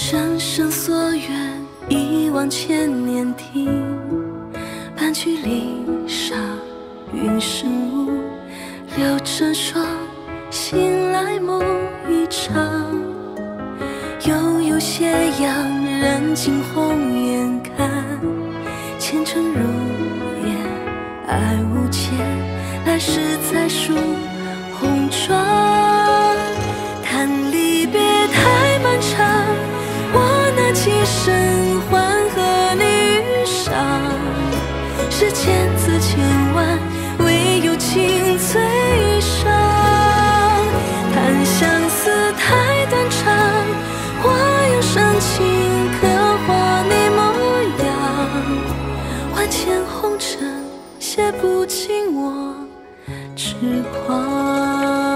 生生所愿，一往千年听。半句离殇，云深雾，留成霜。醒来梦一场，悠悠斜阳，人尽红颜看。前尘如烟，爱无间，来世再赎红妆。叹离别太漫长，我拿起身还和你遇上。世间自千万，唯有情最伤。叹相思太短长，我用深情刻画你模样。万千红尘，写不尽我痴狂。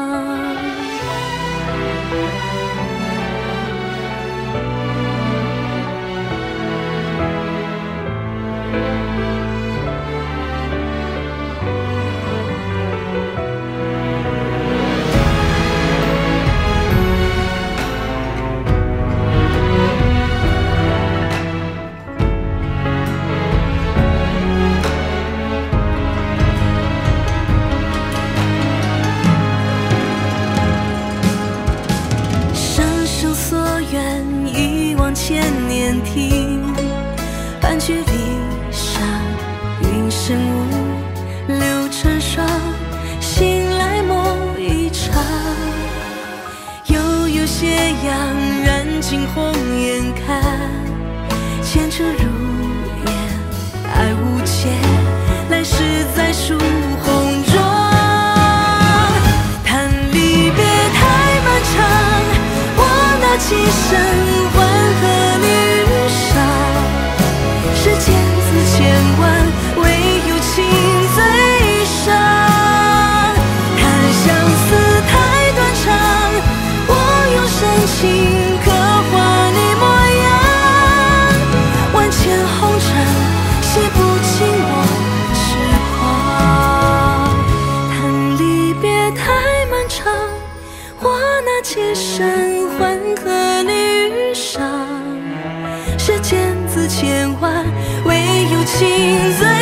千年听，半句离殇，云深雾，留成霜。醒来梦一场，悠悠斜阳，燃尽红颜看。前尘如烟，爱无间，来世再赎红妆。叹离别太漫长，我拿起身刻画你模样。万千红尘，写不尽我痴狂。叹离别太漫长，我拿起身还和你遇上。世间自千万，唯有情最